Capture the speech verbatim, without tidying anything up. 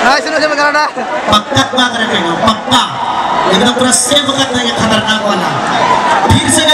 हाँ सुनो से बकरा पक्का बात रखेगा पक्का एकदम पूरा सेव करना ये खतरनाक वाला फिर से